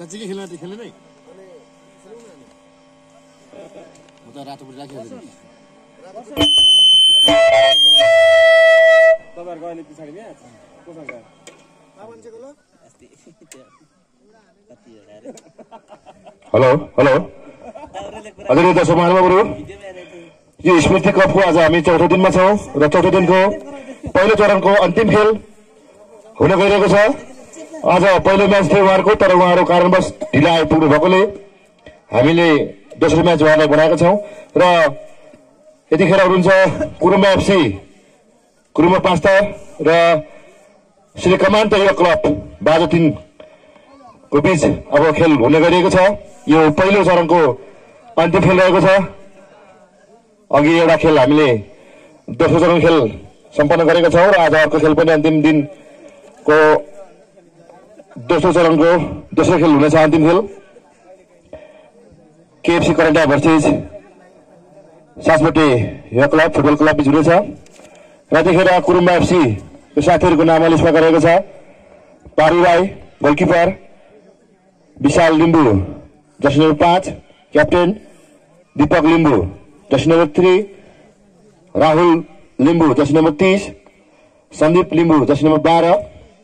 साँच्चीकै खेल्न त खेल्ने नै म त रातो बुढी राखिहाल्छु तपाईहरुको अहिले पछाडी म्याच कोसँग गयो मान्छेको ल हेलो हेलो आदरणीय दर्शक महानुभावहरु यो स्मृति कपको आज हामी चौथो दिनमा छौं र चौथो दिनको पहिलो चरणको अन्तिम खेल हुन गइरहेको छ। आज पहिलो म्याच थियो उहाँहरुको तर उहाँहरु कारणवश ढिला आइपुग्नु भएकोले हामीले दोस्रो म्याच उहाँलाई बनाएका छौं र यतिखेर हुनुहुन्छ कुरुम्बा एफसी कुरुम्बा पास्ता र श्री कमान्त युवा क्लब बाजा 3 को बीच अब खेल हुने गरिएको छ। यो पहिलो चरणको अन्तिम खेल रहेको छ। अघि एउटा खेल हामीले दोस्रो चरण खेल सम्पन्न गरेका छौं र आज अर्को खेल पनि अन्तिम दिनको दोस्रो चरणको दोस्रो खेल हुनेछ। अन्तिम खेल केएफसी करेन्टा भर्सेस सासपट्टि युवा क्लब फुटबल क्लब बीच हुनेछ। र यतिखेर कुरुम्बा एफसी को साथीहरुको नाम लिस्टमा गरेको छ। Paru Rai goalkeeper, Vishal Limbu jersey number 5 captain, Deepak Limbu jersey number 3, Rahul Limbu jersey number 30, Sandeep Limbu jersey number 12,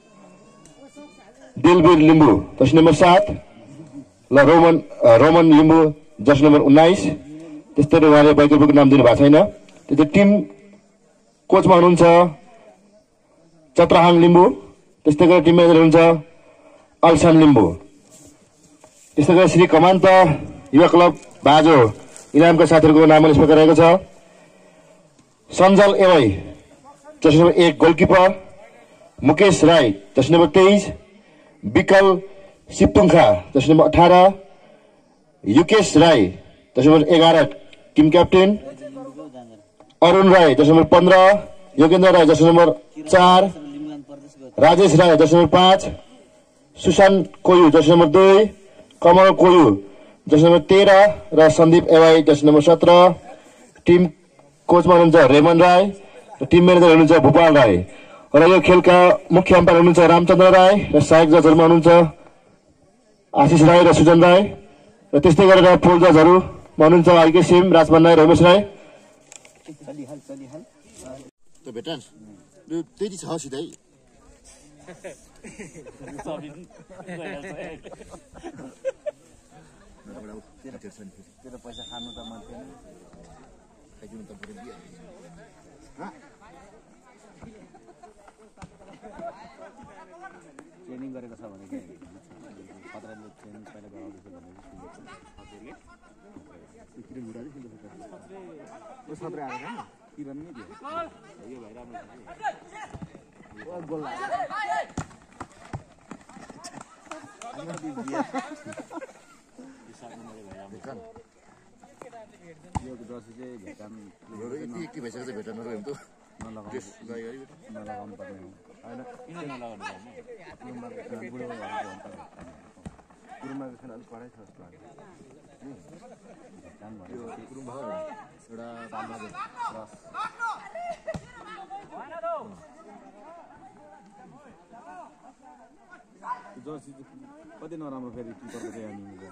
Dilbir Limbu jersey number 7 ल रोमन लिम्बू जर्सी नम्बर 19। त्यस्तै उहाँले वैकल्पिक नाम दिनु भएको छैन। त्यो टिम कोचमा हुनुहुन्छ चत्रहाङ लिम्बू, त्यस्तै गरी टिम म्यानेजर हुनुहुन्छ अल्सान लिम्बू। त्यस्तै गरी श्री कमान्त युवा क्लब बाजो इनामका साथीहरुको नाम लिस्टमा गरेको छ। सञ्जल एवाई jersey number 1 goalkeeper, Mukesh Rai jersey number 23, Vikal Siptungkha jersey number 18, Yukesh Rai jersey number 11 team captain, Arun Rai jersey number 15, Yogendra Rai jersey number 4, Rajesh Rai jersey number 5, Sushant Koyu jersey number 2, Kamal Koyu jersey number 13 र सन्दीप एवाई जर्सी नम्बर 17। टिम कोचमा हुनुहुन्छ रेमन राई र टिम म्यानेजर हुनुहुन्छ भूपाल राई र यो खेलका मुख्य अम्पायर हुनुहुन्छ रामचन्द्र राई र सहायक जजहरुमा हुनुहुन्छ आशिष राई र सुजन राई र त्यस्तै गरेर पोल जजहरुमा हुनुहुन्छ आइके सिम, राजमान राई र रमेश राई। त भेटान यो त्यति छ सिधै तेरो पैसा खानु त मान्दैन खाइदिनु त पुरै दिए ट्रेनिङ गरेको छ भने के खतराले ट्रेनिङ पहिला गराउँदैछ भनेर सुनेको सत्र आएर किरण नै दियो यो भाइ राम्रो गोल यो जर्सी चाहिँ भेटान के भइसकेको छ भेटान रह्यो त नलगाउनु पर्ने हो होइन किन नलगाउनु पर्ने कुरुमाको खेल अलिक पढाइ छ जस्तो लाग्यो कुरुम्बा एउटा जर्सी कति नराम्रो फेरि किपरको चाहिँ यहाँनिर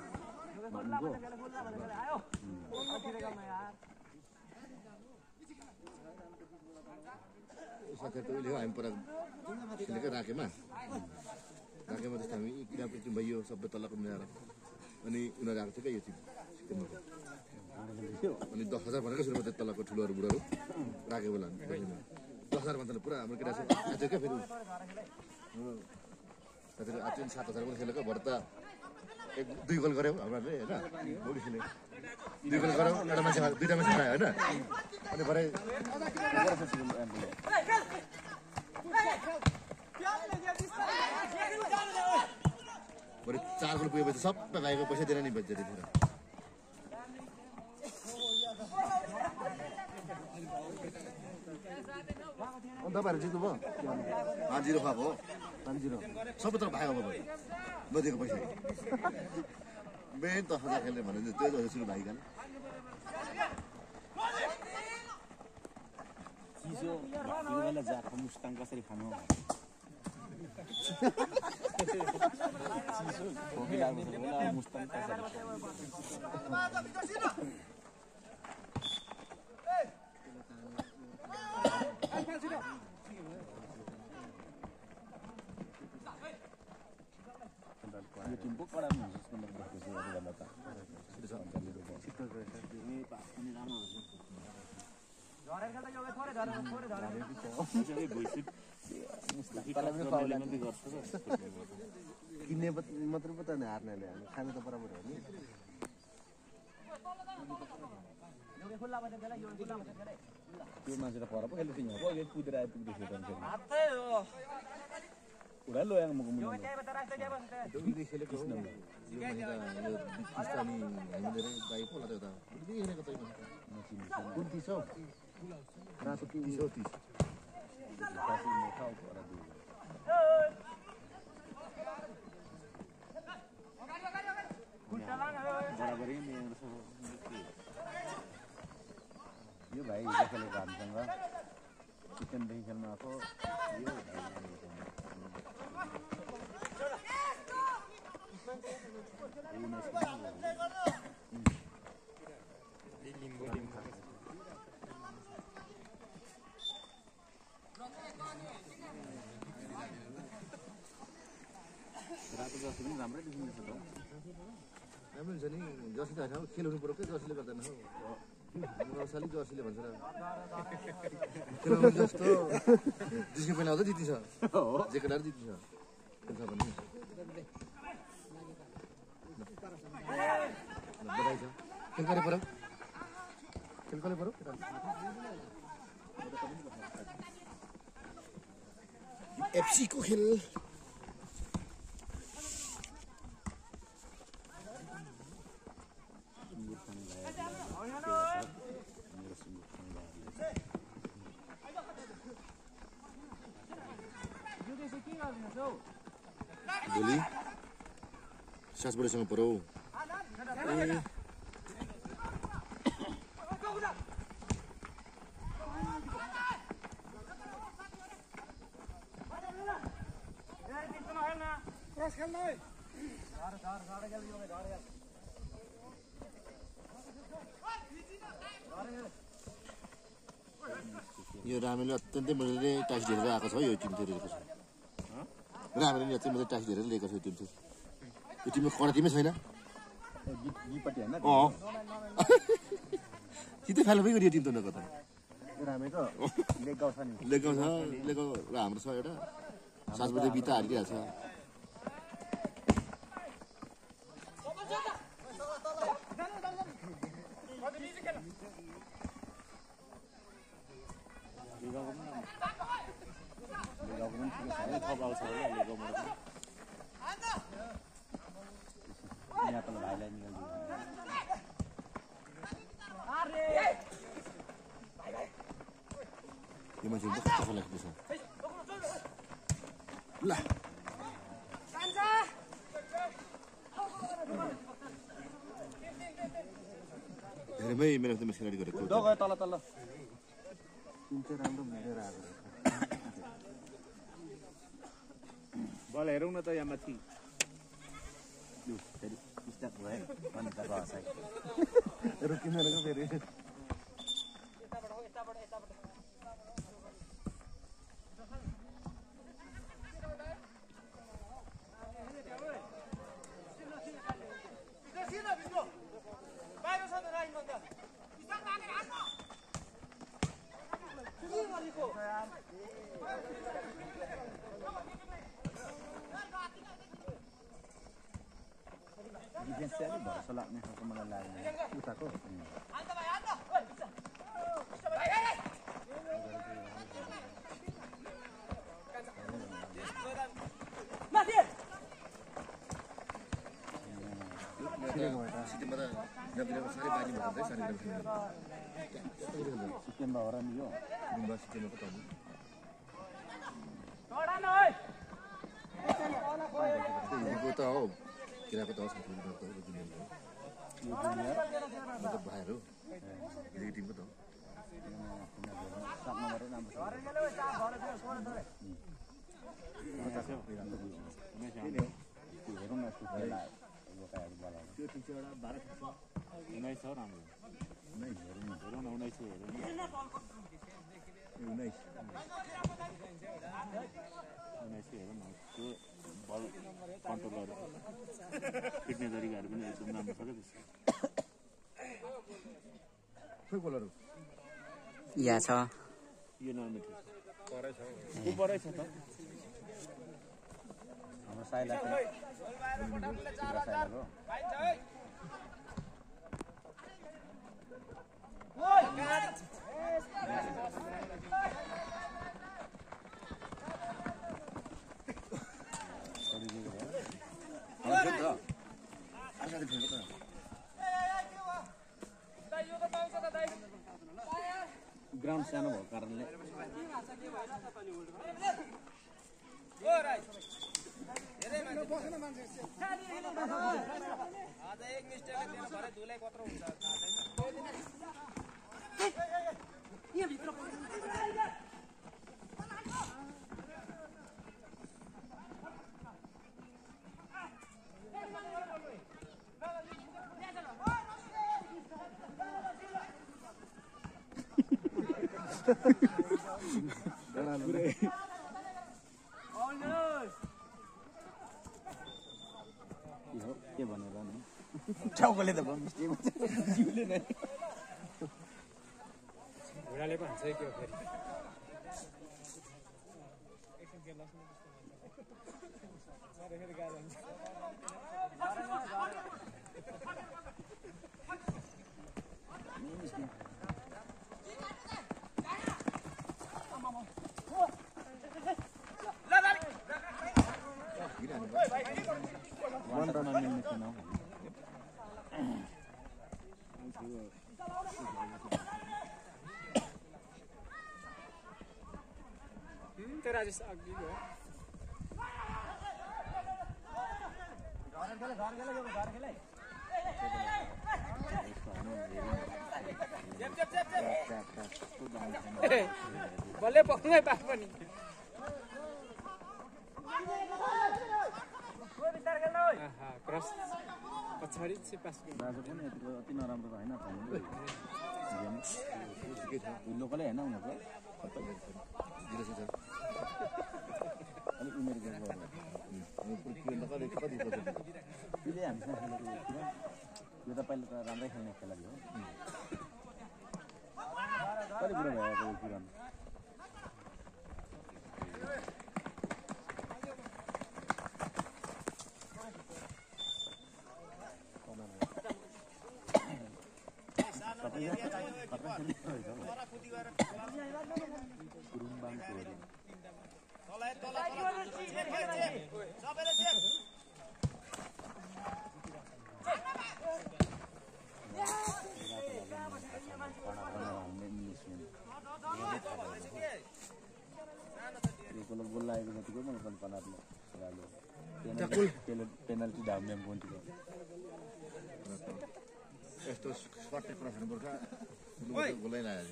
साथीहरु उहिले हामी पर खेलेको राखेमा त्यस्तो हामी किनभने टिम भयो सबै तलको मिलाएर अनि उनीहरू आएको थियो क्या यो टिम अनि 10,000 भनेको सुरुमा त्यो तलको ठुलोहरू बुढोहरू राखेको बेला 10,000 भन्दा पुरा हाम्रो केटा आज क्या फेरि साथीहरु आज 7,000 पनि खेलेको भरे त 1-2 गोल गर्यो हामीले हैन भोलि खेले 2 गोल गर्यो एउटा मान्छे दुईटा मान्छे खायो हैन अनि भरे भरे 4 गोल पुगेपछि सबै भाइको पैसा दिएर नि बज्यो त्यतिखेर अनि तपाईहरु जित्नु भयो 5-0 खाएको हो 5-0 सबै त भाइ अब भयो नदिएको पैसा मेन त हजार खेल्ने भने त्यो जस्तो सुरु भाइकन चिसो यो बेला जाको मुस्ताङ कसरी खानु मुस्ताङ यो टिम पो कडा हुन्छ जस्तो मलाई लाग्दैछ यो गर्दा त किन्ने मात्रै पो त हार्नेले खानु त बराबर हो नि त्यो मान्छे त पर पो खेल्दै थियो हो यो कुदेर आइपुग्दै थियो उडा लोयाङ मको मुनि दोगी खेलेको हो यो महिना यो पाकिस्तानी हामी धेरै बाइ पोला त यता हेरेको चाहिँ कुन 30 हो रातो 30 हो 30 काफी मोटा हो र दुई बराबरै मेरो यो भाइ हिजो खेलेको हामीसँग किचनदेखि खेल्न आएको यो रातो जर्सी पनि राम्रै देखिन्छ त राम्रो हुन्छ नि जर्सी त होइन खेलाउनु पर्यो के जर्सीले गर्दैन हौ साली जर्सीले भन्छ र खेलाउनु जस्तो जिस्के पहिला आउँदा जितिन्छ जेकेटार जितिन्छ खेल्छ भने बधाई छ खेल करे पर्यो खेल करे पर्यो एफसी को खेल गोली सास बडेसँग पर्यो यो रामेले अत्यन्तै मजाले टाइस दिएर आएको छ यो टिम चाहिँ रहेको छ रामेले अत्यन्तै मजाले टाइस दिएर लिएको छ यो टिम चाहिँ यो टिममा कडा टिमै छैन गीपट्टि होइन सिधै फाइनल पनि गरियो टिम त नकता रामेको लेग गाउँ छ नि लेगाउँ छ लेगाउँ र हाम्रो छ एउटा 7 बजे बिता हारिदिइहाल्छ यहाँ तल भाइलाई निकाल्दियो यो मान्छे कस्तो लाग्दैछ ल हेरमै मेरो त खेलाडी गरेको दो गयो तल तल टिम चाहिँ राम्रो मिलेर आएको रहेछ बल हेरौँ न त यहाँ माथि लु फेरि स्टार्ट भयो अनि त रह साइड रोकिँदैनको फेरि डिफेन्स चाहिँ अलिक भरोसा लाग्ने खालको मलाई लाग्दैन उताको सिक्किममा त नबिराको साह्रै बानी भएको छ सानो सिक्किममा हो र नि यो गुम्बा सिक्किममा पो त त हो किराको त साथी मतलब भाइहरू हिजो टिमको त साथमा गरेर राम्रो छ राम्रो 19 हेरौँ न। हेरौँ न 19 हेरौँ न 19 हेरौँ न त्यो बल कन्ट्रोलहरू फिट्ने तरिकाहरू पनि एकदम राम्रो छ क्या त्यसको खोइ गोलहरू यहाँ छ यो नर्मेल को परै छ त हाम्रो साइला साइलाको ग्राउन्ड सानो भएको कारणले के भनेर नि टाउकोले त भयो मिस्टेक जिउले नै घुँडाले पो हान्छ के हो फेरि वन रन मिल्ने थिएन हौ। त्यो राजेश अघि हो बल्लै पक्नै पास पनि क्रस पछाडि चाहिँ पास राजा पनि यतिको अति नराम्रो त होइन लोकलै होइन उनीहरूको अलिक उमेर गएको त्यसले हामीसँग खेलेको यो त पहिला त राम्रै खेल्ने खेलाडी हो कति बुढो भयो यो किरण गोल लागेको जतिको मलाई पनि कनारले पेनल्टी धाम्याम पोइन्टको यस्तो सर्टेड क्रस हान्नुपर्छ गोलै लाग्यो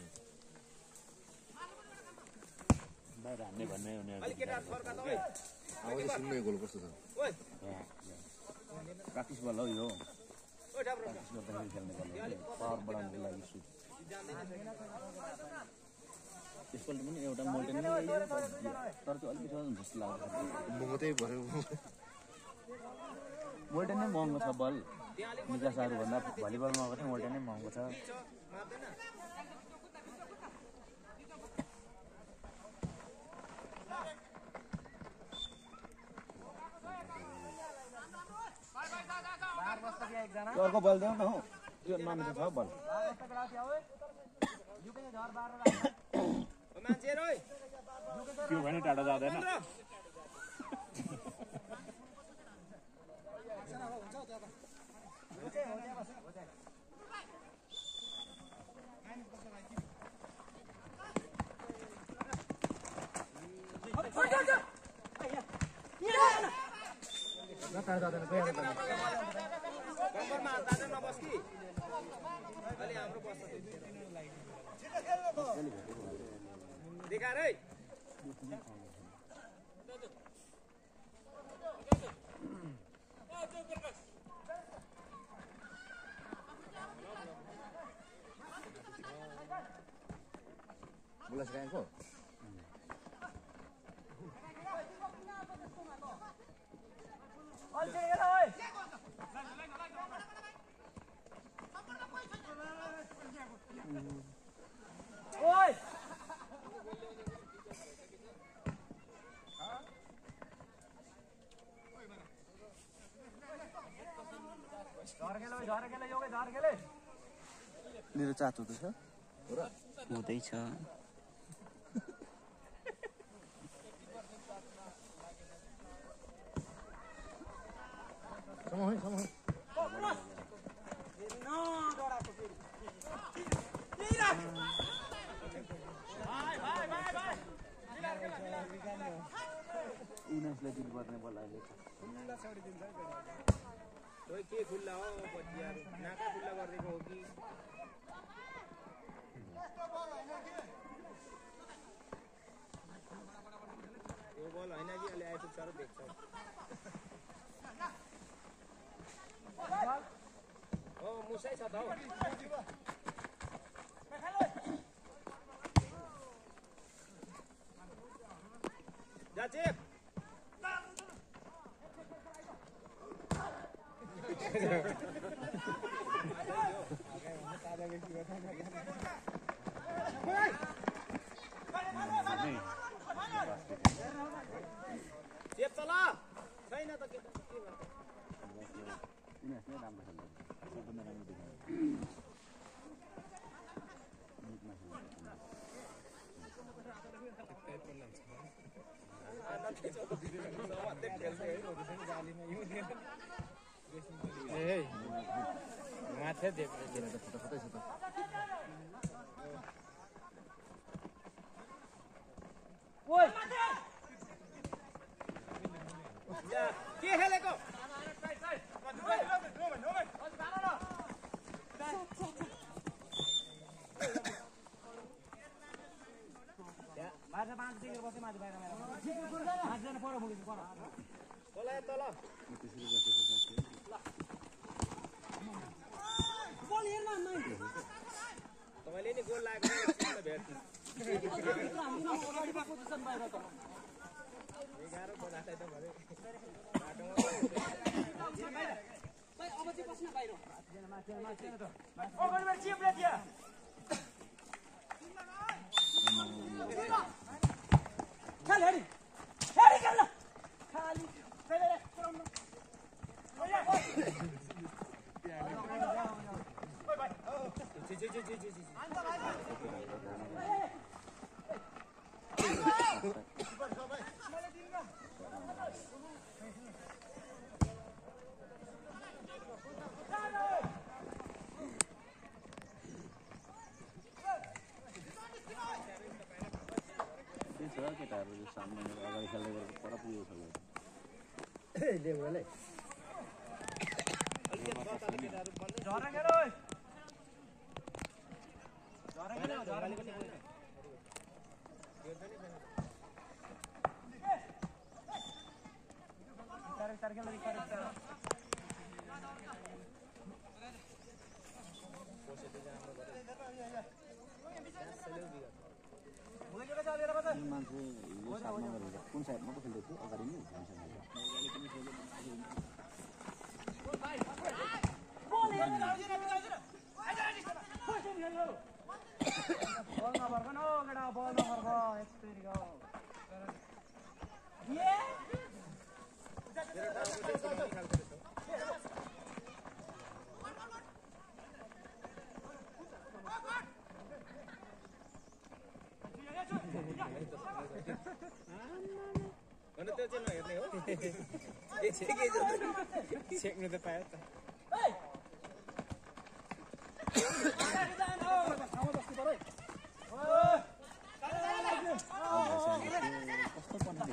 बाहिर हान्ने भन्ने उनीहरू अब चाहिँ सुन्नु यो गोल कस्तो छ प्र्याक्टिस बल हो यो प्र्याक्टिस गर्दाखेरि खेल्ने बल हो पावर बढाउनुको लागि सुट यसपल्ट पनि एउटा मोल्टेन तर त्यो अलिकति जस्तो लाग्छ महँगो त्यही भयो मोल्टेन नै महँगो छ बल निकासहरूभन्दा भलिबलमा आएको चाहिँ मोल्टेन नै महँगो छ अर्को बल देऊ न हौ त्यो मान्छे छ बल त्यो भने टाढा जाँदैन देखारै बोला सिकाएको मेरो चाचो त छ हुँदैछ उनीहरूलाई दिनुपर्ने बल अहिले के खुल्ला हो बच्चियाहरू नाका खुल्ला गरिदिएको हो कि यो बल होइन कि अहिले आइपुग्छ र देख्छ हो मुसै छ त हौ जा चेक चेप चला छैन त के उनीहरूले राम्रो खेल्छ सबभन्दा राम्रो देखायो माथि देख कतै छ त के खेलेको तल तपाईँले नि गोल लागेको भेट्नु 11 बनाए त भरे केटाहरू सामने अगाडि खेल्दै गरेको पर पुगेको मान्छे यो साथमा गरेर कुन साइडमा पो खेल्दै थियो अगाडि नै सेक्नु त पायो त कस्तो पर्ने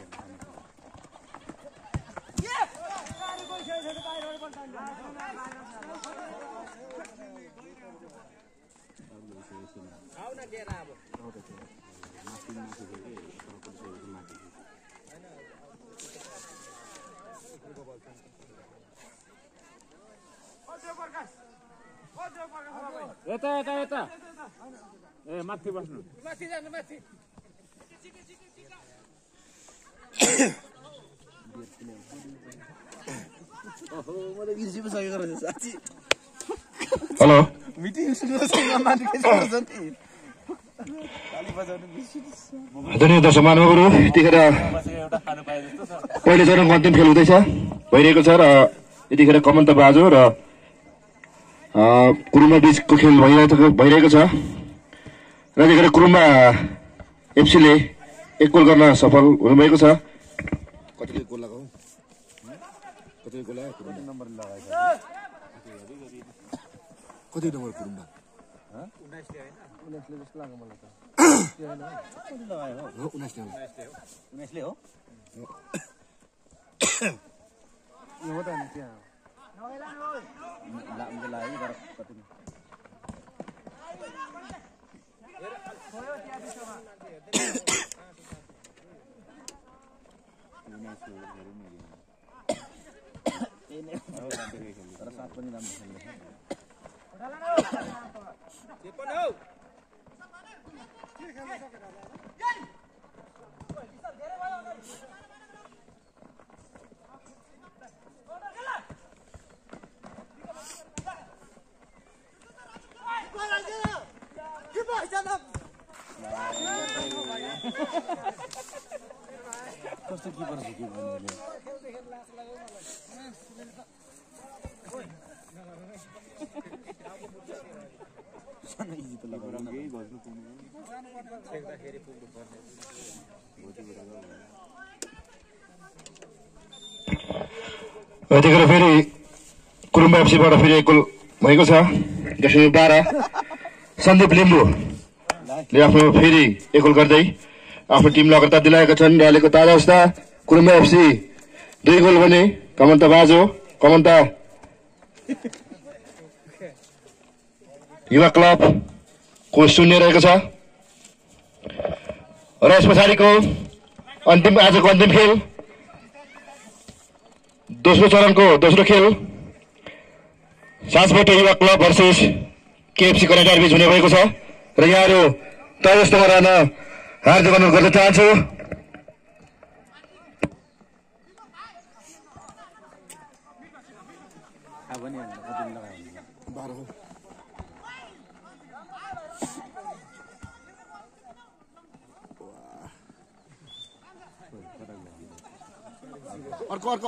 आउन दिएर अब यता यता यता ए माथि बस्नु माथि जानु माथि ओहो मलाई बिर्सि पो सकेको रहेछ साथी हेलो मिटिङ सुरु गर्छ मान्छे के गर्छ नि ताली बजाउनु बिर्सि आदरणीय दर्शक महानुभावहरू यतिखेर पहिलो चरणको अन्तिम खेल हुँदैछ भइरहेको छ र यतिखेर कमन्त बाजो र कुरुम्बा बीचको खेल भइरहेको छ र यतिखेर कुरुम्बा एफसीले 1 गोल गर्न सफल हुनुभएको छ कतिले गोल लगाऊ कतिले गोल लगायो नम्बर लगाएछ कति नम्बर कुरुम्बा 19 ले हैन 19 ले जस्तो लाग्यो मलाई त त्यो हैन कति लगायो हो हो 19 नम्बर 19 ले हो यो हो त नि त्यहाँ लाग्यो तर कति तर सात पनि राम्रो खेल्दैछ के पनि हो कस्तो किपर छ कि भन्ने सानो इजी त लगाउनु न केही गर्नु पर्ने छेक्दाखेरि पुग्नु पर्ने यतिखेर फेरि कुरुम्बा एफसीबाट फेरि 1 गोल भएको छ 12 सन्दीप लिम्बूले आफ्नो फेरि 1 गोल गर्दै आफ्नो टिमलाई अग्रता दिलाएका छन् र अहिलेको ताजा अवस्था कुरुम्बा एफसी 2 गोल भने कमन्ता बाजो कमन्ता युवा क्लबको 0 रहेको छ र यस पछाडिको आजको अन्तिम खेल दोस्रो चरणको दोस्रो खेल साँझबाट युवा क्लब भर्सेस केएफसी कनेक्टर बीच हुने भएको छ र यहाँहरू तयस्थमा रहन हार्दिक अनुरोध गर्न चाहन्छु अर्को अर्को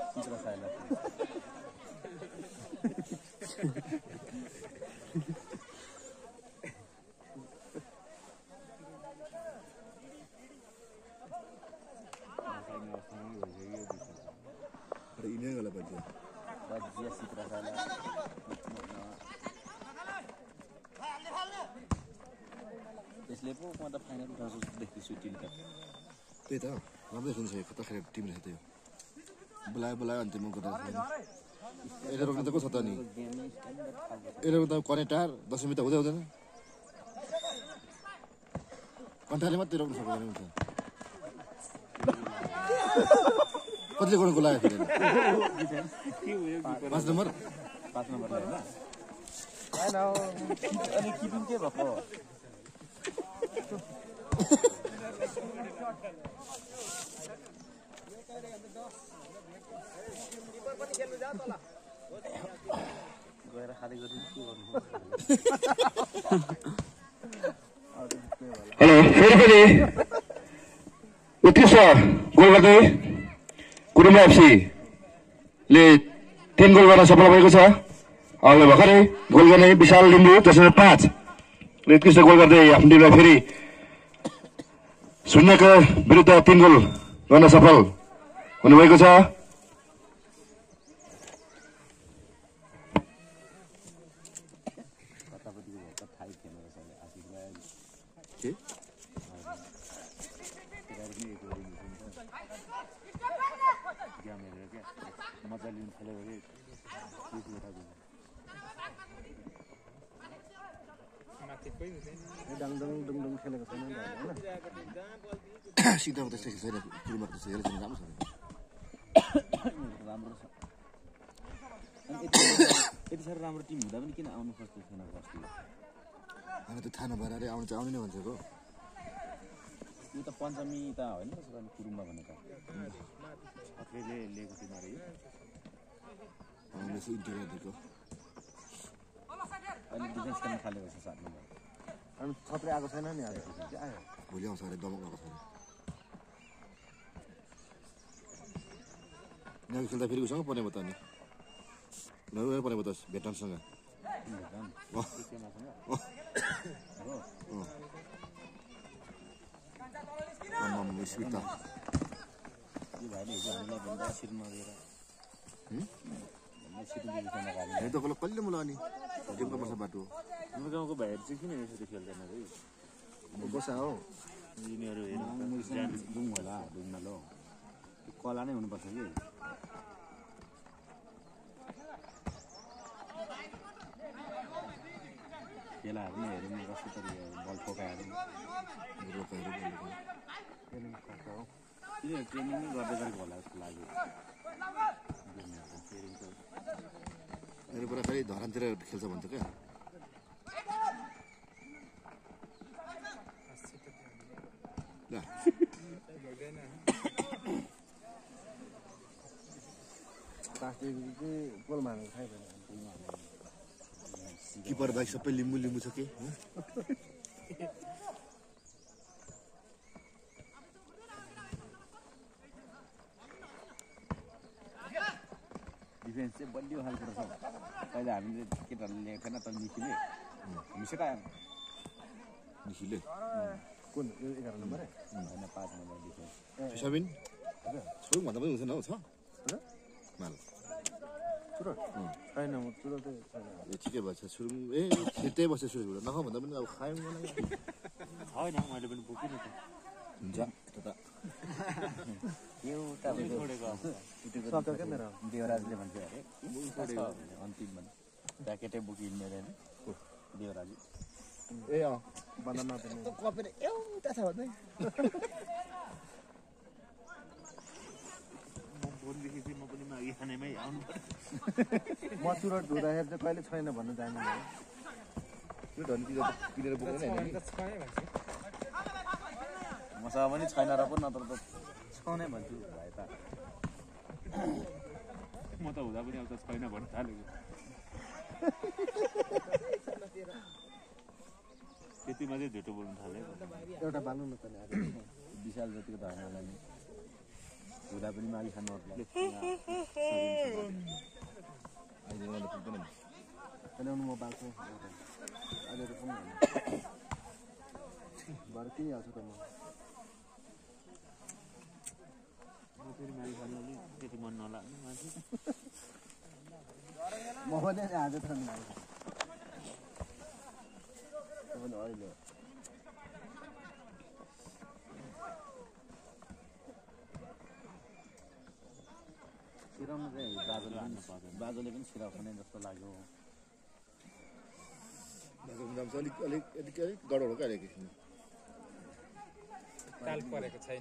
इन्डिया वाला बच्चा बाजिया सित्रा साला त्यसले पो म त फाइनल उठाउँछु देख्दैछु टिमका त्यही त राम्रै खेल्छ कता खेल टिम रहेछ त्यो बोलायो अन्तिममा गर्दा यसले रोक्ने त को छ त नि यसले रोक्दा कनेक्टार 10 मिनेट हुँदै हुँदैन कन्टाले मात्रै रोक्न सक्दैन हुन्छ कतिले गर्नु गोल लाग्यो फेरि 5 नम्बर हैन अनि किपिङ के भएको गएर खाली गर्नु के गर्नु हेलो फेरि पनि उत्कृष्ट गोल गर्दै कुरुम्बा एफसीले 3 गोल गर्न सफल भएको छ अघि भर्खरै गोल गर्ने विशाल लिम्बू 10.5 उत्कृष्ट गोल गर्दै आफ्नो टिमलाई फेरि 0 विरुद्ध 3 गोल गर्न सफल हुनुभएको छ डङडङ खेलेको छैन नि सिधा त्यस्तो छैन कुरुम्बा त्यस्तो हेर्छ राम्रो छ राम्रो छ अनि यति साह्रो राम्रो टिम हुँदा पनि किन आउनु खोज्दै छैन अस्ति मलाई त थाहा नभएर अरे आउनु चाहिँ आउने नै भन्छेको यो त पञ्चमी त होइन कुरुम्बा भनेको अफेले लिएको थियो अरे आउने चाहिँ इन्टिग्रेट दिएको अहिले डिफेन्स खेल्न थालेको छ 7 नम्बर अनि छत्रै आएको छैन नि आज आयो भोलि आउँछ अरे दमक आएको छैन यहाँ खेल्दा फेरि उसँग पर्ने भयो त अनि नभए पर्ने भयो त भेटनसँग स्मिता यो भाइले हिजो हामीलाई भन्दा सिर नदिएर त कहिले मलाई अनि टिमको मसा बाटो हाम्रो गाउँको भाइहरू चाहिँ किन यसरी खेल्दैन है बसा हो यिनीहरू डुङ होला डुङ्गालो कला नै हुनुपर्छ कि खेलाहरू नै हेरौँ कस्तो तरिका बल ठोकाएर ट्रेनिङ नै गर्दै गरेको होला जस्तो लाग्यो अहिले पुरा खालि धरानतिर खेल्छ भन्छ क्या किपर बाइक सबै लिम्बू लिम्बू छ कि डिफेन्स चाहिँ बलियो खालको रहेछ पहिला हामीले केटाहरूले लिएको थिएन तर निखिले मिसेर आयो निखिले कुन 11 नम्बर होइन 5 नम्बर डिफेन्स सबिन छोरुङ भन्दा पनि हुँदैन हौ छ माल छैन म चुरो चाहिँ ए ठिकै भएछ सुरुङ ए खेतै बस्यो सुरुङबाट नखाउँ भन्दा पनि अब खायौँ मलाई छैन मैले पनि बोकिनँ त हुन्छ त एउटा देवराजले भन्छ अरे अन्तिममा प्याकेटै बोकिने अरे देवराज ए अँ कपेर एउटा छ भन्दै फोनदेखि चाहिँ म पनि माघी खानेमै आउनु पर्छ म चुरोट धुँदाखेरि चाहिँ कहिले छैन भन्नु जानु त्यो धनी किनेर बोक्दैन होइन मसँग पनि छैन र पनि नत्र त छाउने भन्छु भाइ त म त हुँदा पनि अब त छैन भन्नु थालेको त्यतिमा चाहिँ झुटो बोल्नु थाल्यो एउटा बाल्नु न त विशाल जतिको त होइन होला नि हुँदा पनि माघी खानु अहिले मलाई पुग्दैन नि म बाल्छु अहिले त पनि भएर किनिहाल्छु त म फेरि माघी खानु अलिक त्यति मन नलाग्ने मान्छे म पनि आज त अहिले सिराउनु चाहिँ बाजोले पनि सिराउने जस्तो लाग्यो अलिक गडबड हो क्या अलिक ताल परेको छैन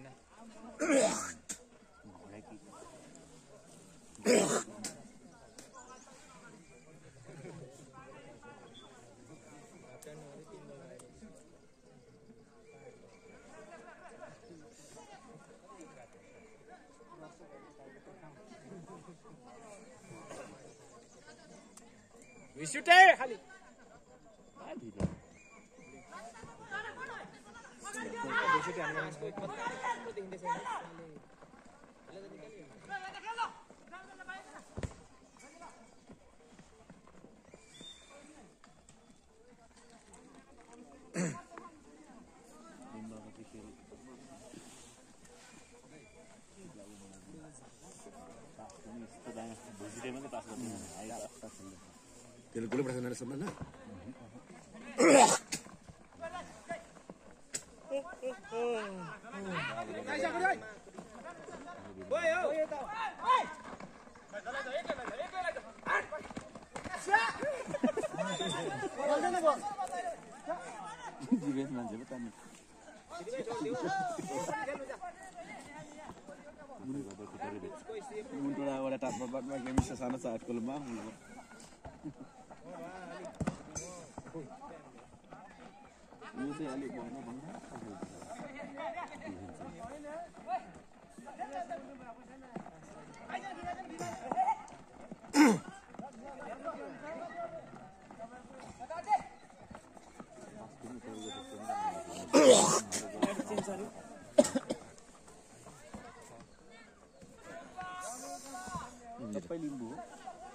विसुटे खाली त्यसले गोली पठाएको नरहेछ न डिफेन्स मान्छे पो तान्ने मुन्टुडाबाट टापमा बाटमा गेमिस सानो छ आठकोलमा यो चाहिँ अलिक भन्दा सबै लिम्बू हो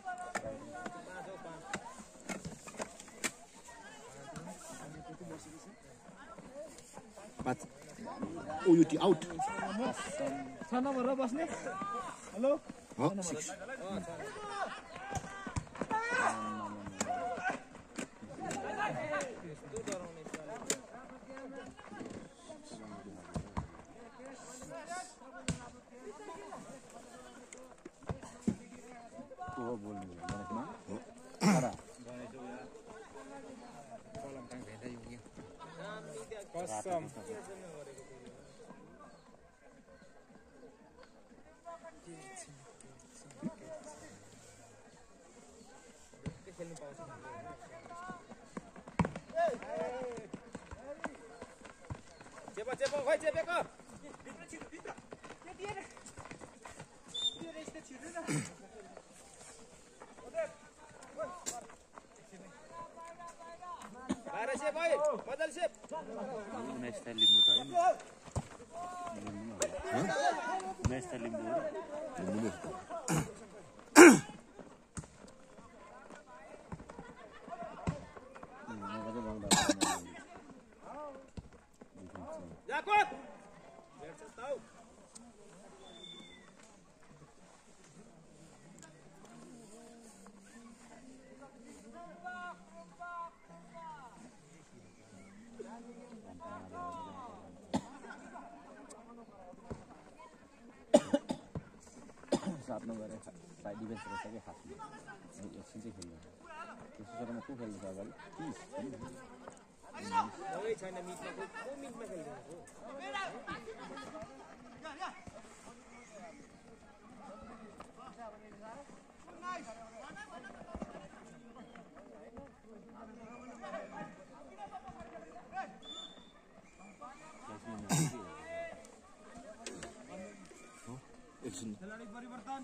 ओ यो टी आउट 6 नम्बर हो बस्ने हेलो हो 6 को बोल्नु भनेकोमा कसम 제발快接别个来谢भाइ बदल से मैच त लिम्बू त हैन मैच त लिम्बू Jacob Let's tahu सात नम्बर साइड डिफेन्स रहेछ के खासमा एकछिन चाहिँ खेल्नु त्यसो गरेर को खेल्छ अगाडि 30 Oi छैन मिटमा को मिटमा खेल्दैछ एकछिन खेलाडी परिवर्तन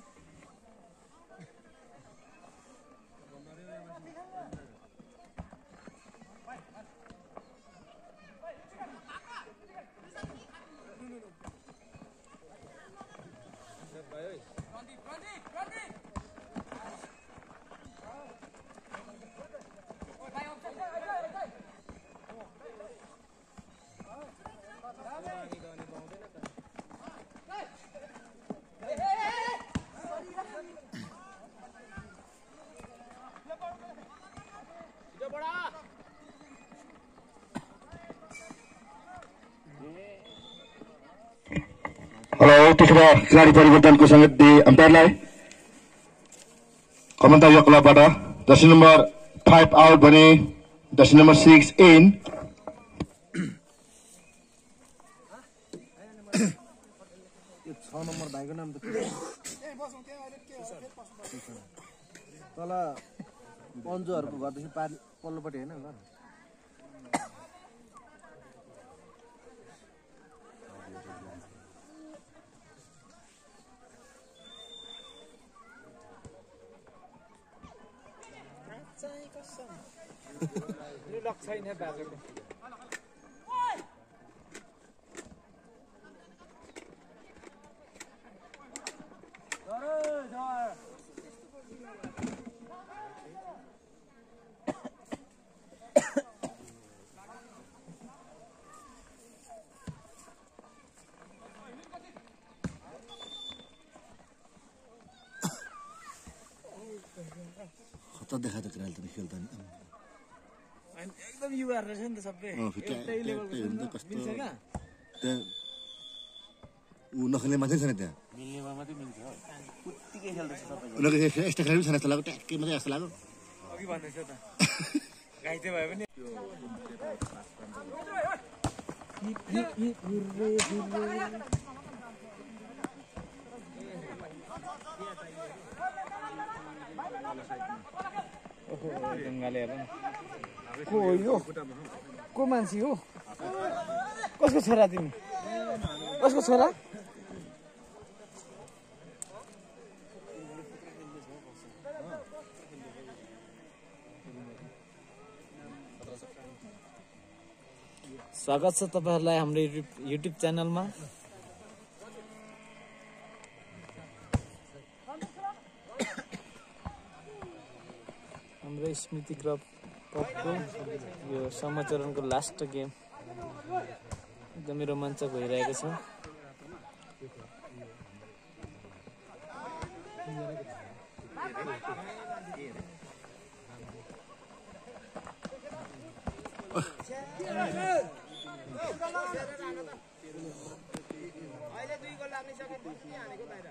हेलो त्यसो भए खेलाडी परिवर्तनको सङ्केत दिए अम्पायरलाई कमन्ता यो क्लबबाट जर्सी नम्बर 5 आउट भने जर्सी नम्बर 6 इन यो 6 नम्बर भाइको नाम त तल पन्जुहरूको घरदेखि पल्लोपट्टि होइन घर यो लक छैन बाजेको खतरा देखाएको केटाले त खेल्दा नि एकदम युवा रहेछ नि त सबै एउटै लेभलको कस्तो त्यहाँ ऊ नखेल्ने मान्छे छैन त्यहाँ मिल्नेमा मात्रै मिल्छ उत्तिकै खेल्दैछ सबै उनीहरूको यस्ता खेलाडी छैन जस्तो लाग्यो ट्याक्कै मात्रै जस्तो लाग्यो अघि भन्दैछ त घाइते भयो पनि ढुङ्गाले हेर को हो यो को मान्छे हो कसको छोरा तिमी कसको छोरा स्वागत छ तपाईहरुलाई हाम्रो युट्युब च्यानलमा हाम्रो स्मृति कपको यो समाचरणको लास्ट गेम एकदमै रोमाञ्चक भइरहेको छ अहिले 2 गोल लाग्न सकेपछि हानेको बाहिर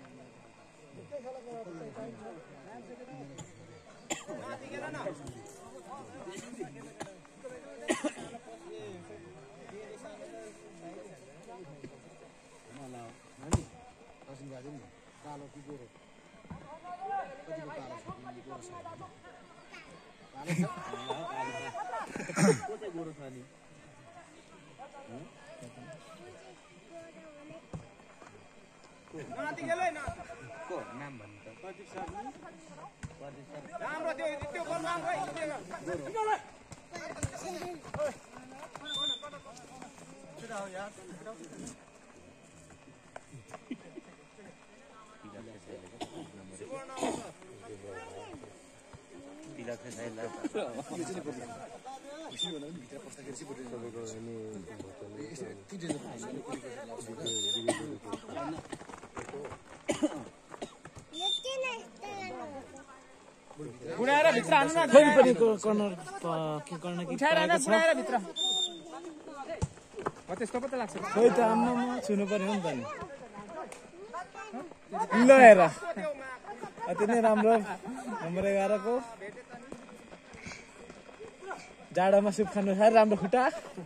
बुढाएर भित्र हान्नु न फेरि पनि कर्नर किक उठाएर बुढाएर भित्र त्यसको पत्ता लाग्छ खोइ त आम्मा छुनु पर्यो नि त नि ल हेर अति नै राम्रो हाम्रो 11 को जाडामा सुप खानु साह्रै राम्रो खुट्टा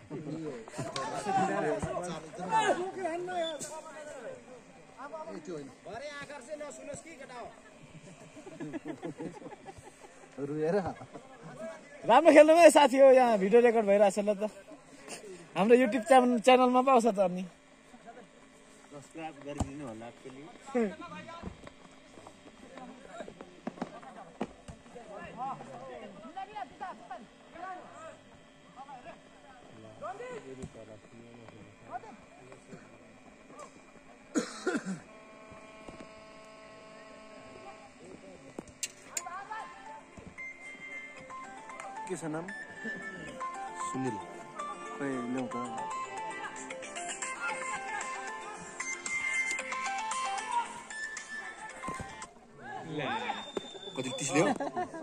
राम्रो खेल्नु भयो साथी हो यहाँ भिडियो रेकर्ड भइरहेछ ल त हाम्रो युट्युब च्यानलमा पाउँछ त अनि सब्स्क्राइब गरिदिनु होला प्लिज के छ नाम सुनिल खै ल्याउ त कति 30 ल्याउ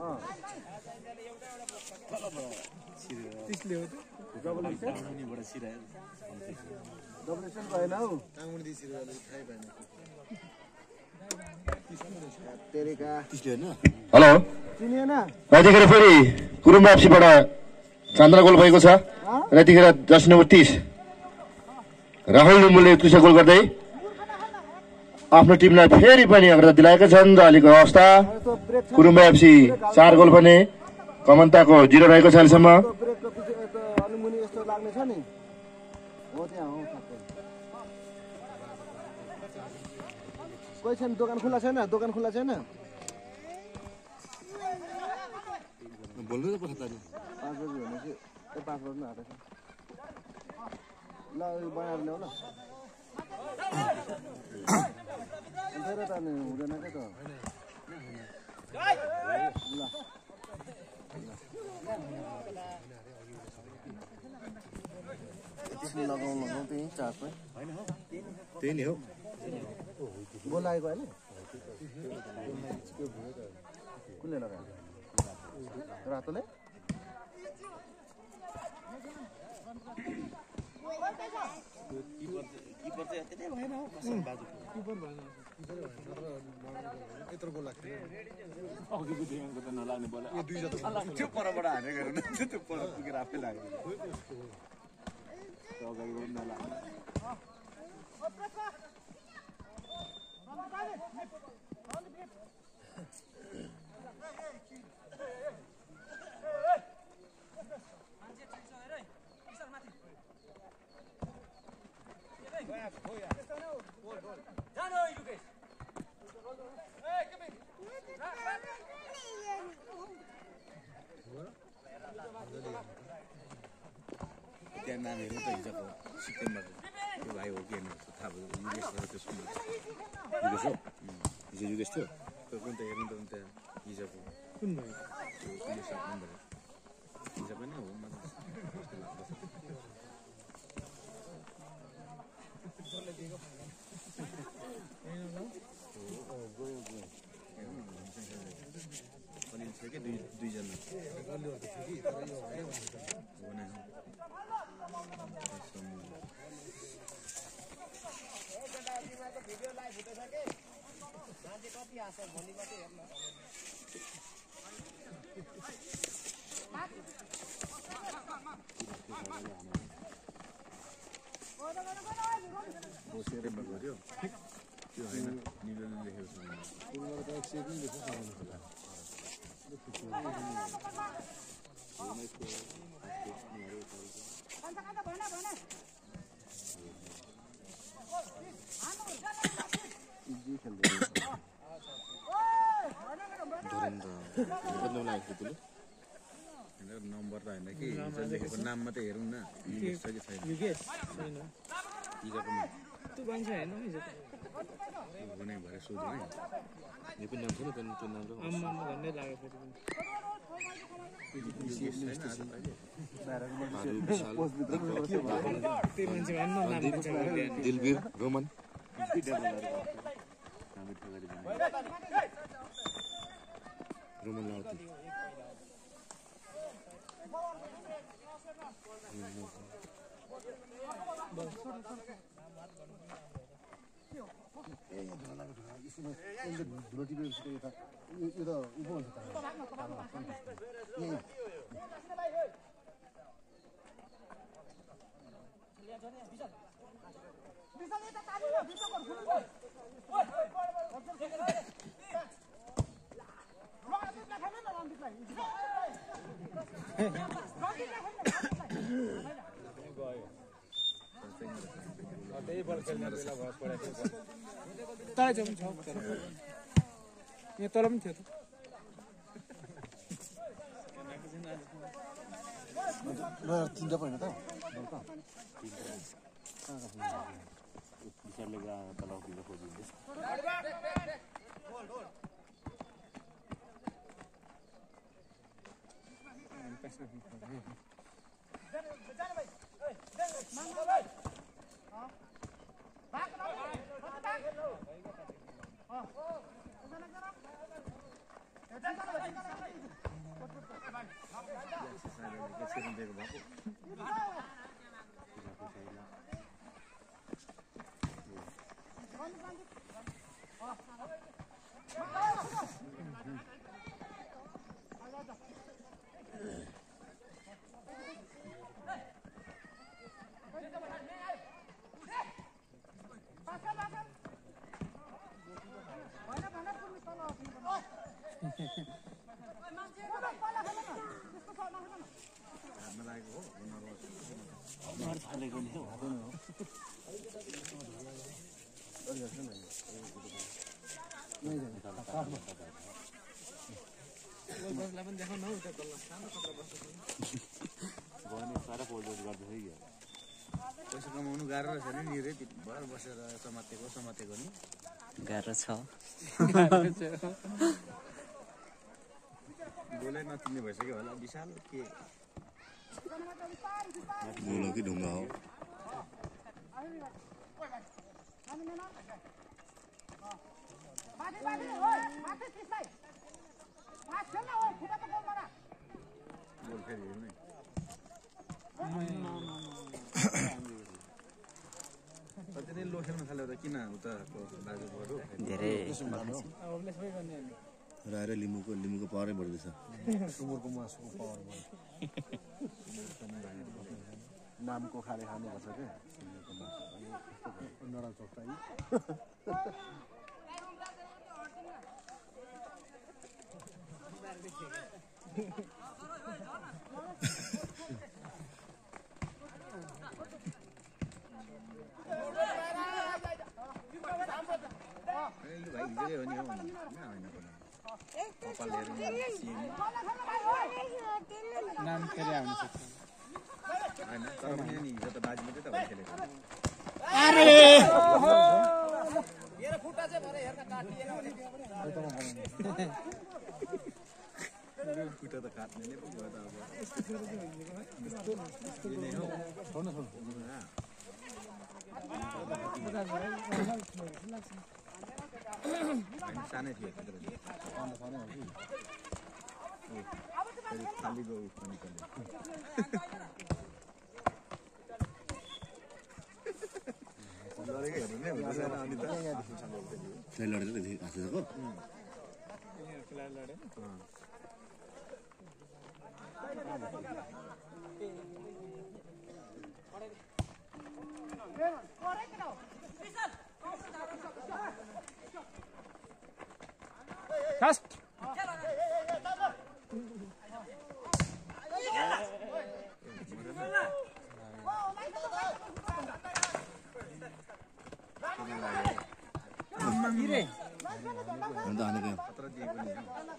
30 ल्याउ त डबलबाट सिरा डबलेसन भएन हौ टाङमुनि दिसिर थाहै भएन तेरेका 30 ल्याएन हेलो चिनिएन यतिखेर फेरि कुरुम्बा एफसीबाट चान्द्रा गोल भएको छ र यतिखेर जर्सी नम्बर 30 राहुल लिम्बुले तुसा गोल गर्दै आफ्नो टिमलाई फेरि पनि अग्रता दिलाएका छन् र अहिलेको अवस्था कुरुम्बा एफसी 4 गोल भने कमन्ताको 0 रहेको छ अहिलेसम्म ब्रेकको पछि अनुमुनि यस्तो लाग्ने छ नि हो त्यहाँ हो कोही छैन दोकान खुला छैन बोल्नु त पछा नि 5 बजे भनेपछि 5 बज्न आँटेछ ल बनाएर ल्याउ ल अन्तर त नि हुँदैन के त ल त्यसले लगाउँ त्यही चार्जमै त्यही नि हो बोलाएको अहिले कुनले लगायो रातोले किपर चाहिँ यति नै भएन हौ कसम बाजु किपर भएन यत्रो गोल लाग्थ्यो अघिको दिनको त नलाग्ने बोला यो दुई जस्तो त्यो परबाट हानेको हेर्नु त्यो पर पुगेर आफै लाग्यो अगाडिको पनि नलाग्ने त्यहाँ नानीहरू त हिजोको सिक्किमबाट त्यो भाइ हो कि होइन थाहा भयो युगेशबाट त्यो सुन्नु युगेश हो हिजो युगेश थियो कुन त हेर्नु त त्यहाँ हिजोको कुन भाइ त्यो पुलिस नम्बर हिजो पनि हो मलाई जस्तो लाग्दछ अलिअलि छ क्या दुईजना हो नै बसेर गऱ्यो त्यो होइन निलोले लेखेको छ नम्बर त होइन कि हिजो लेखेको नाम मात्रै हेरौँ न युगेश छ कि छैन युगेश छैन हिजोको त्यो मान्छे होइन हिजो हुने भएर सोध्नु है यो पनि नाम छैन त्यो नाम र आम्मा भन्दै लाग्यो फेरि पनि युगेश छैन आज अहिले त्यो मान्छे भएन नाम भन्छ दिलवीर रोमन रोमन लाउती धुलो टिपेपछि त यो त उँभो हुन्छ तल जाउँ छ यहाँ तल पनि थियो त तिनवटा पो होइन त विशालले तल उभिँदा खोजिँदैछ पैसा कमाउनु गाह्रो रहेछ नि नि रे भर बसेर समातेको नि गाह्रो छ बोलै नचिन्ने भइसक्यो होला विशाल के बोलो कि ढुङ्गा हो बोल फेरि हेर्नु कति नै लो खेल्न थाल्यो त किन उताको दाजुहरू धेरै राएर लिम्बूको पावरै बढ्दैछ सुँगुरको मासुको पावर भयो नामको खाले खानुपर्छ क्या सुँगुरको मासु नडा चोक्टा हिजोकै हो नि हौ होइन कपाल हेरेर नाम फेरि आउनु सक्छ होइन तर पनि नि हिजो त बाजी मात्रै त भयो खेलेको खुट्टा त काट्ने नै पो भयो त अब सानै थियो खाली गयो लडेको हेर्नु नै हुँदैछ अनि त लडेर हाँसेको फास्ट अन्त हानेको खतरा दिएको नि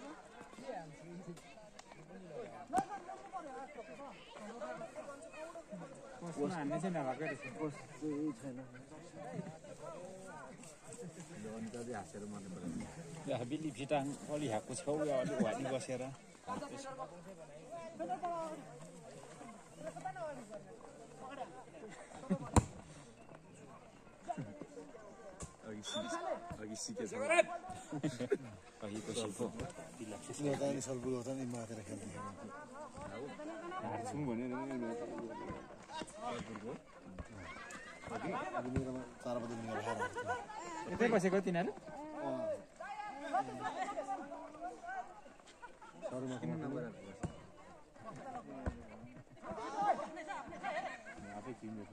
हान्ने चाहिँ नभएको रहेछ हाँसेर मर्नु पर्यो बिल्ली फिटाङ अलि हाकको छेउ अलि वानी बसेर अघि सिकेछ अघिको सिपो हार्छौँ भनेर यतै बसेको तिनीहरू किन नम्बर आफै किन्दैछु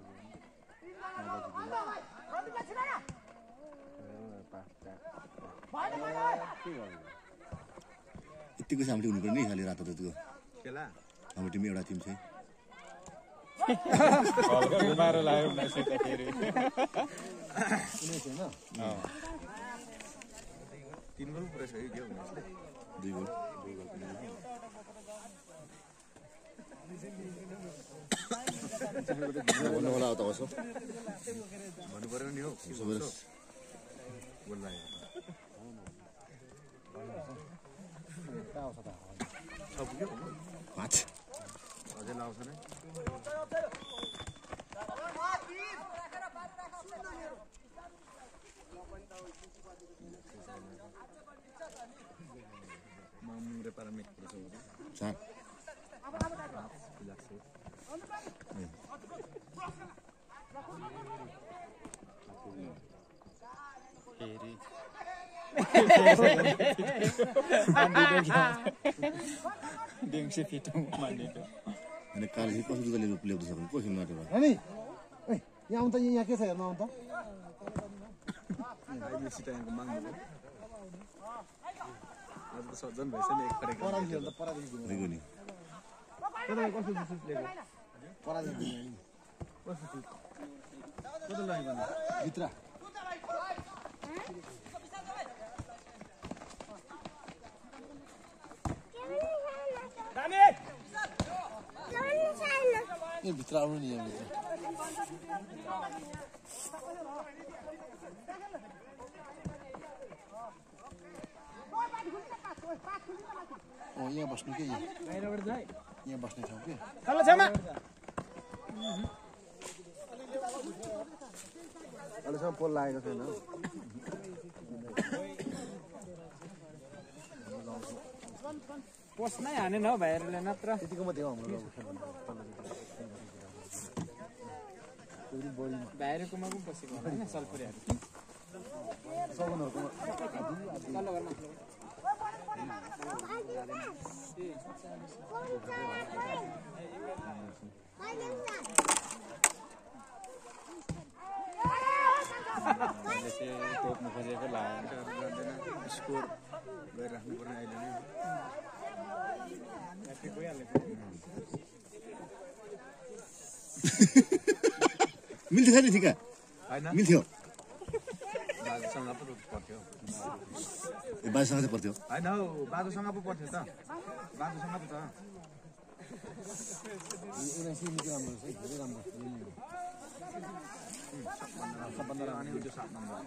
यतिको चाहिँ हाम्रो हुनुपर्ने खालि रातो रातोको खेला हाम्रो टिम एउटा टिम चाहिँ घुमाएर लाग्यो फेरि 3 गोल पुरै छ यो के हुँदैछ 2 गोल भन्नु होला त होस् भन्नु पर्यो नि हौ गोल लाग्यो पाँच अझै लाउँछ नै मामुरे पारामिट पुरा छ चार देउसे फिटौँ मानेको अनि काल चाहिँ कसरी ल्याउँदैछ भने को खेल्नु आँटेर अनि यहाँ आउँ त यहाँ के छ हेर्नु आउँ त मेसी टाइमको माग्नु आज त सज्जन भएछ नि एक फरेक भइगयो नि भित्र ए भित्र आउनु नि यहाँ भित्र यहाँ बस्नु के यहाँ बस्ने ठाउँ के अहिलेसम्म पोल लागेको छैन पोस्टमै हानेन हौ भाइहरूले नत्र त्यतिको मात्रै हो हाम्रो भाइहरूकोमा पनि बसेको होला होइन सलपुरेहरू टोक्नु खोजेको लाग्यो स्कोर गरिराख्नु पर्ने अहिले नै मिल्थ्यो नि ठिका होइन मिल्थ्यो बाजुसँग पो पर्थ्यो ए बाजुसँग चाहिँ पर्थ्यो होइन हौ बाजुसँग पो पर्थ्यो त बाजुसँग पो छ अनि त्यो 7 नम्बर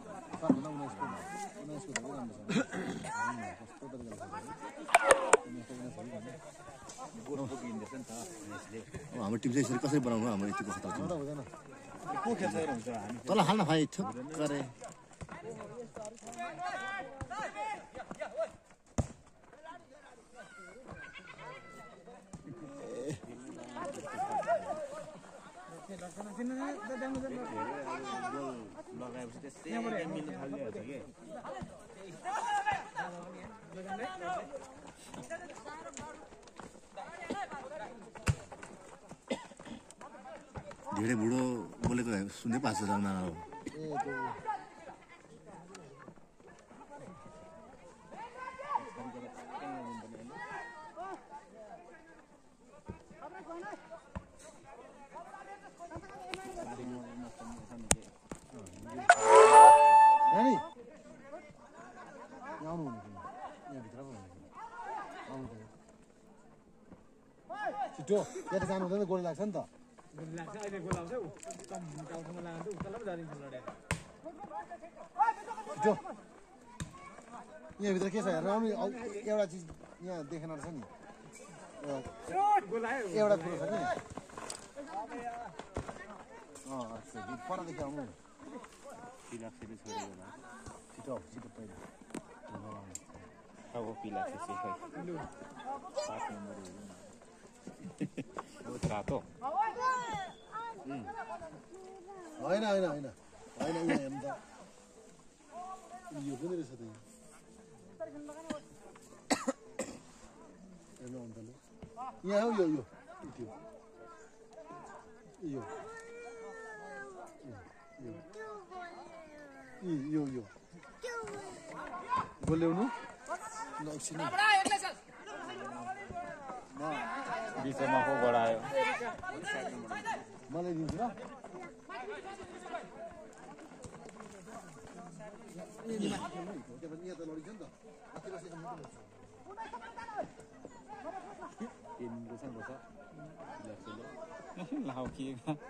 गोरको किन्दैछ नि त हाम्रो टिम चाहिँ यसरी कसरी बनाउनु हाम्रो यतिको खतरा छ को खेल्छ हुन्छ हामी तल हाल्न भाइ ठुक्करे लगाएपछि त्यसै मिल्नु थालिहाल्छ कि धेरै बुढो बोलेको सुन्दै पाएको छ जन्मा हो छिटो यता जानु हुँदैन गोली लाग्छ नि त लाग्छ अहिले गोल आउँछ कम टाउसँग लाग्छ उकालो पो जाने लड्या छिटो यहाँभित्र के छ हेरेर आउनु एउटा चिज यहाँ देखेन रहेछ नि गोल आयो एउटा कुरो छ नि परदेखि आउनु पिलाक्सले छोडेको भए छिटो छिटो पहिला अब पिलाक्स खै 7 नम्बर हो रातो होइन होइन होइन होइन यहाँ हेर्नु त यो कुनै रहेछ त हेर्नु आउनु त यहाँ हो यो यो यो यो यो गोल ल्याउनु ल एकछिन बिचमा को बढायो मलाई दिन्छु ल यहाँ त लडिन्छ नि त लाउ के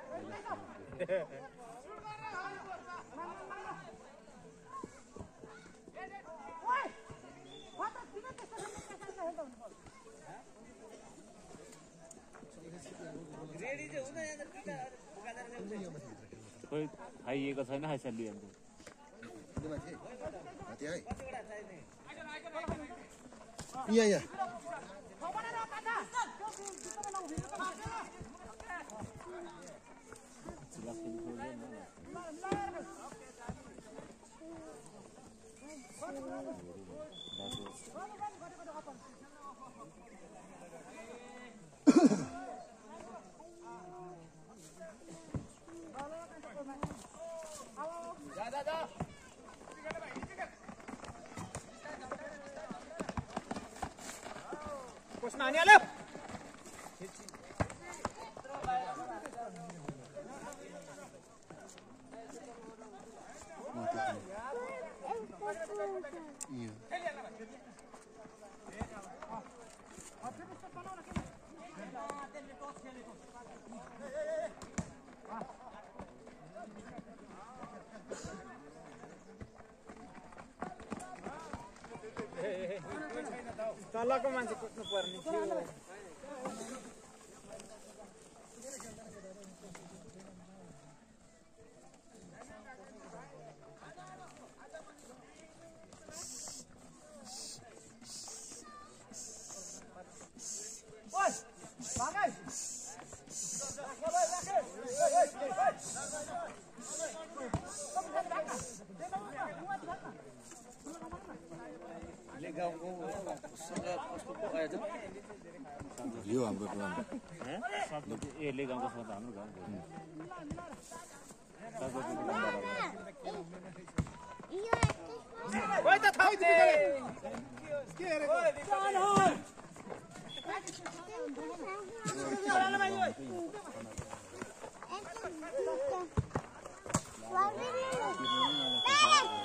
खोइ खाइएको छैन खाइसक्यो अन्त यहाँ तलको मान्छे कुद्नु पर्ने थियो यो हाम्रो प्लान यसले गाउँको छ त हाम्रो गाउँको What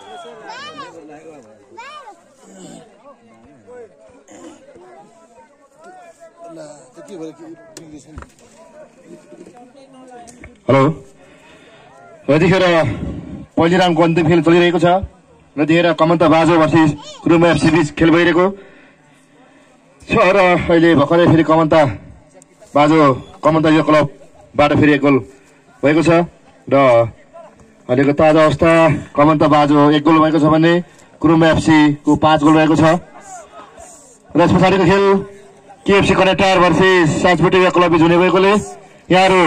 हेलो यतिखेर पहिलो राउन्डको अन्तिम खेल चलिरहेको छ र यतिखेर कमन्ता बाजो भर्सेस कुरुम्बा एफसी बीच खेल भइरहेको छ र अहिले भर्खरै फेरि कमन्ता युवा क्लबबाट फेरि एक गोल भएको छ र अहिलेको ताजा अवस्था कमन्ता बाजो 1 गोल भएको छ भने कुरुम्बा एफसी को 5 गोल भएको छ र यस पछाडिको खेल केएफसी कनेक्टर भर्सेस साँचबुटे युवा क्लब बीच हुने भएकोले यहाँहरू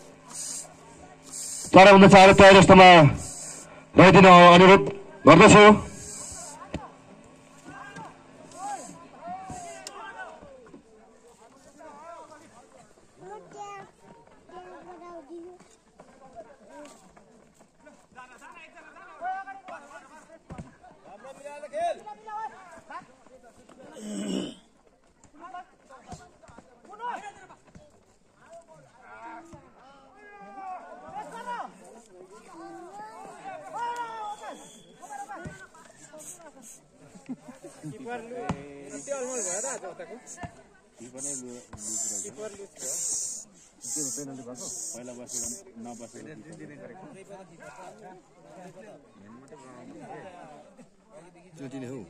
4 तयारी अवस्थामा रहिदिन अनुरोध गर्दछु। पहिला बसेर नबसेर चुटिने हो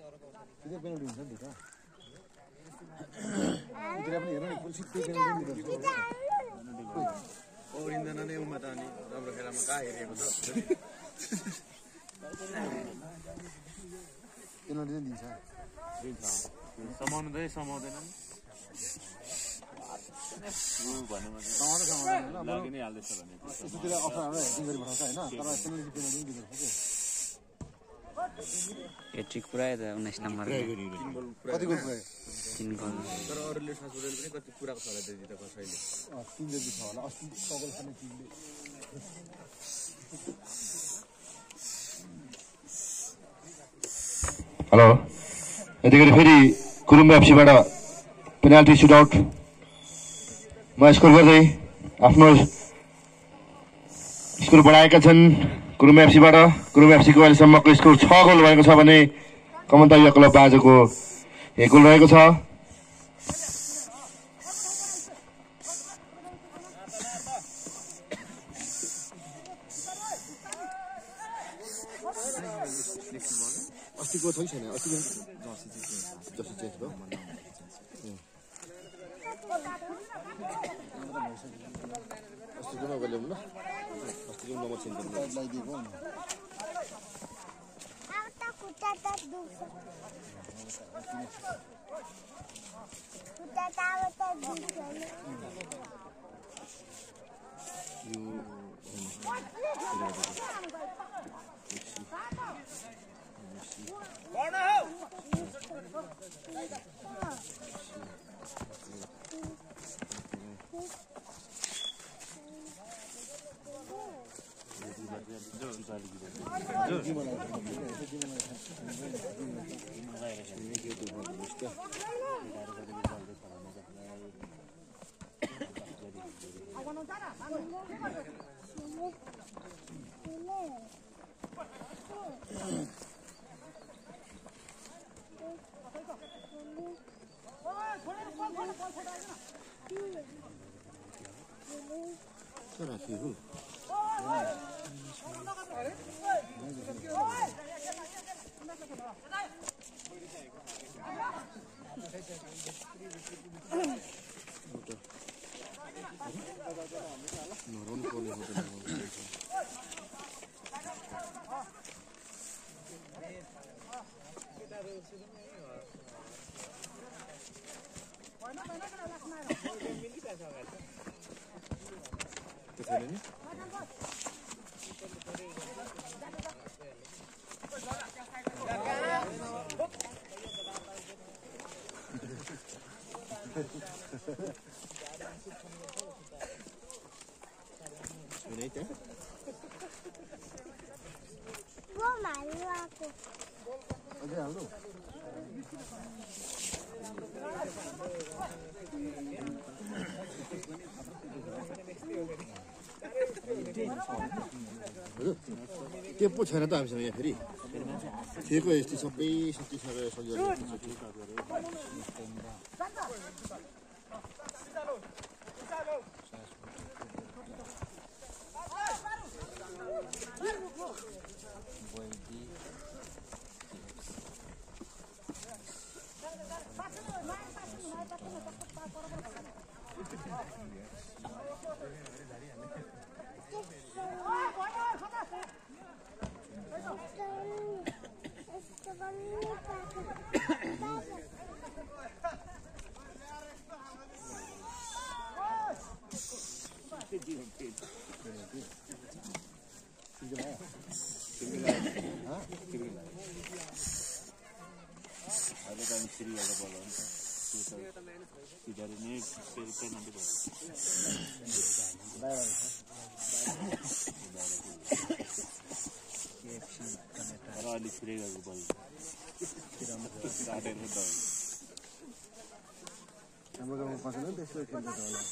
ओरिँदैन नै उमा त अनि राम्रो खेलामा कहाँ हेरेको छ पेनल्टी दिन्छ समाउनु त समाउँदैन लागि नै हाल्दैछ भने यस्तोतिर अफर हेडिङ गरी पठाउँछ होइन तर पेनल्टी दिँदैन के हेट्रिक पुऱ्यायो त 19 नम्बर कति गोल पुऱ्यायो 3 गोल तर अरूले सासुरले पनि कति पुराको छ होला त्यति त कसैले 3 जति छ होला अस्ति सबल खाने टिमले हेलो यतिखेर फेरि कुरुम्बा एफसीबाट पेनाल्टी सुटआउटमा स्कोर गर्दै आफ्नो स्कोर बढाएका छन् कुरुम्बा एफसीबाट। कुरुम्बा एफसीको अहिलेसम्मको स्कोर 6 गोल भएको छ भने कमन्ता युवा क्लब बाजोको 1 गोल रहेको छ। अस्तिको छ कि छैन अस्तिको जर्सी चेन्ज भयो अस्तिको नगर्ले हुन्न अस्तिको नम्बर चेन्ज गर्नु लगाइदिएको टेम्पो छैन त हामीसँग यहाँ फेरि ठिकको यस्तो सबै सकिसकेर हाम्रो गाउँमा पसेन त्यस्तो खेल्छ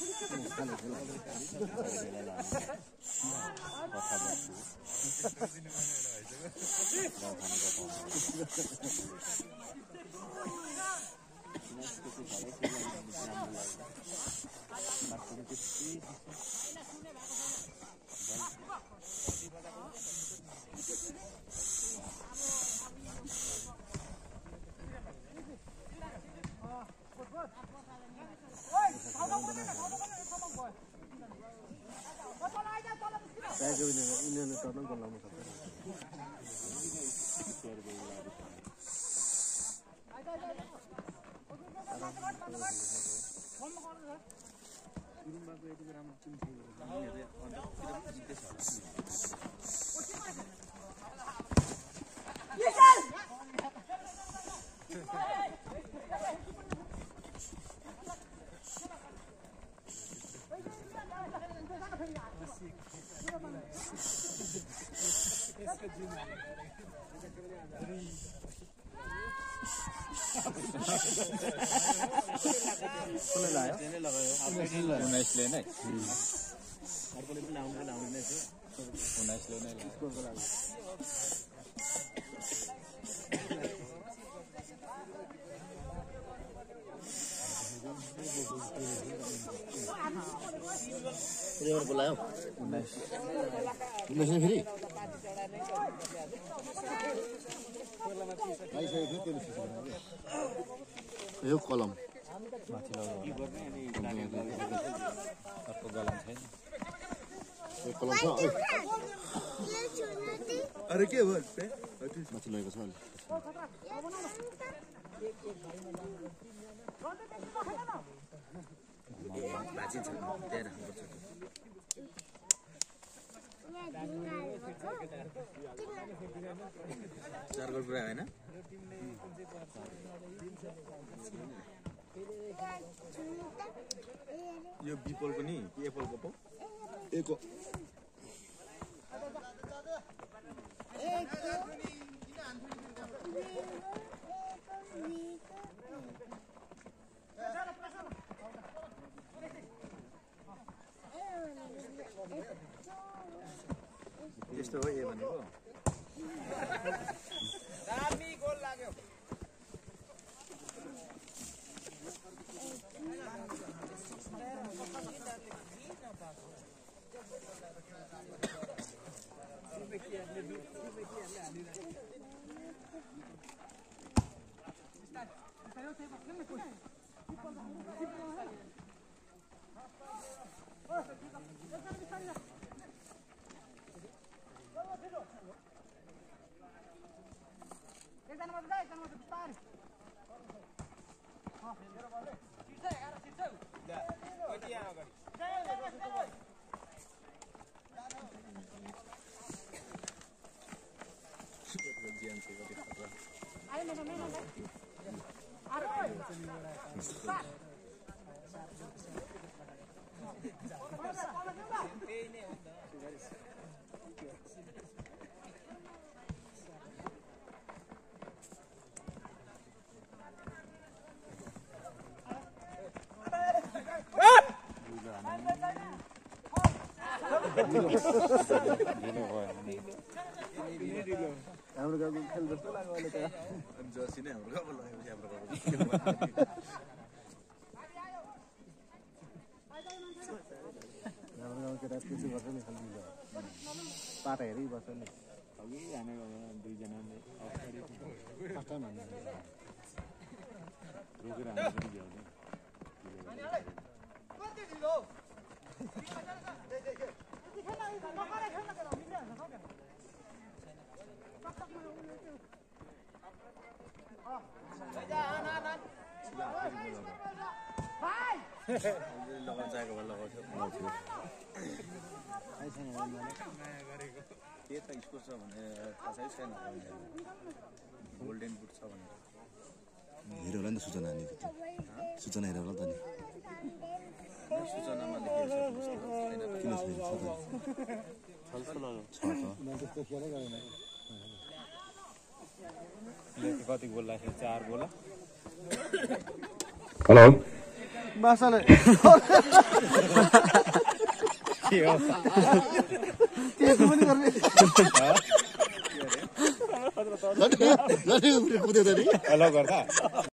उनीहरूले टर्न बोलाउनु सक्छ बोलायो 19 फेरि यो कलम अर्को गलम छैन यो कलम छ अरे के भयो माथि लगेको छ अलि भाजी छ त्यहाँ राख्नुपर्छ चारको कुरा होइन यो बिपलको नि एप्पलको पो एको त्यस्तो हो ए भनेको दामी गोल लाग्यो हाम्रो गाउँको खेल जस्तो लाग्यो अहिले त जर्सी नै हाम्रो गाउँमा लगाएपछि हाम्रो गाउँको त्यसो गर्छ नि खालि पाटा हेरि बस्छ नि अघि हानेको दुईजनाले फर्स्ट टाइम हान्नु रोकेर हान्नु पनि भ्याउँदैन लगाउँछ लगाउँछ के त स्कोर छ भने थाहा छैन गोल्डेन बुट छ भने हेऱ्यो होला नि त सूचना नि सूचना हेऱ्यो होला त नि सूचनामा लेखेको किन छैन त्यस्तो खेलै गरेन कति गोल लाग्यो 4 गोल हेलो मासाले त्यसो पनि गर्ने कुदेर नि हेलो गर्दा